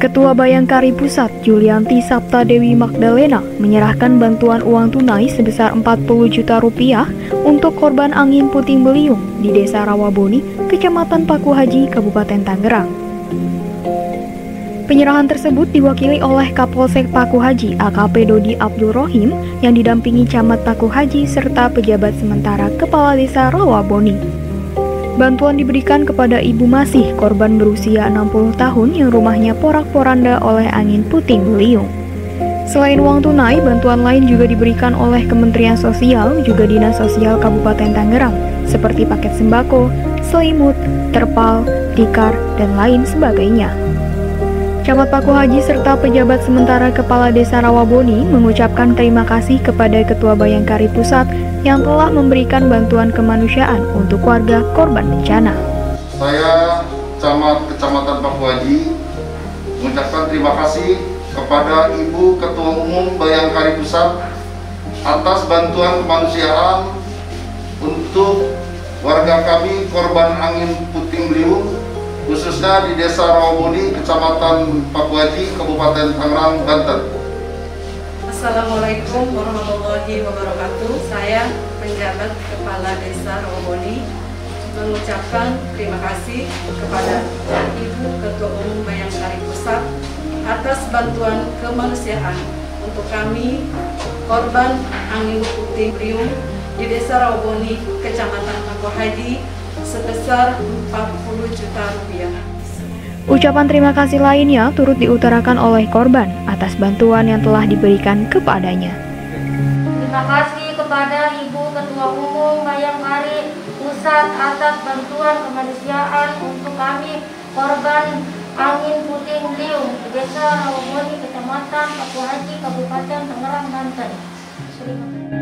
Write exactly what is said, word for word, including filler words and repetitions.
Ketua Bayangkari Pusat Julianti Sabta Dewi Magdalena menyerahkan bantuan uang tunai sebesar empat puluh juta rupiah untuk korban angin puting beliung di Desa Rawaboni, Kecamatan Paku Haji, Kabupaten Tangerang. Penyerahan tersebut diwakili oleh Kapolsek Paku Haji A K P Dodi Abdul Rohim yang didampingi Camat Paku Haji serta pejabat sementara Kepala Desa Rawaboni. Bantuan diberikan kepada Ibu Masih, korban berusia enam puluh tahun yang rumahnya porak-poranda oleh angin puting beliung. Selain uang tunai, bantuan lain juga diberikan oleh Kementerian Sosial, juga Dinas Sosial Kabupaten Tangerang, seperti paket sembako, selimut, terpal, tikar, dan lain sebagainya. Camat Paku Haji serta pejabat sementara Kepala Desa Rawaboni mengucapkan terima kasih kepada Ketua Bayangkari Pusat yang telah memberikan bantuan kemanusiaan untuk warga korban bencana. Saya, Camat Kecamatan Paku Haji, mengucapkan terima kasih kepada Ibu Ketua Umum Bayangkari Pusat atas bantuan kemanusiaan untuk warga kami korban angin puting beliung, khususnya di Desa Rawaboni, Kecamatan Paku Haji, Kabupaten Tangerang, Banten. Assalamualaikum warahmatullahi wabarakatuh. Saya penjabat Kepala Desa Rawaboni mengucapkan terima kasih kepada Ibu Ketua Umum Bayangkari Pusat atas bantuan kemanusiaan untuk kami korban angin puting beliung di Desa Rawaboni, Kecamatan Paku Haji sebesar empat puluh juta rupiah. Ucapan terima kasih lainnya turut diutarakan oleh korban atas bantuan yang telah diberikan kepadanya. Terima kasih kepada Ibu Ketua Umum Bayangkari Pusat atas bantuan kemanusiaan untuk kami korban angin puting beliung di Desa Rawaboni, Kecamatan Paku Haji, Kabupaten Tangerang, Banten.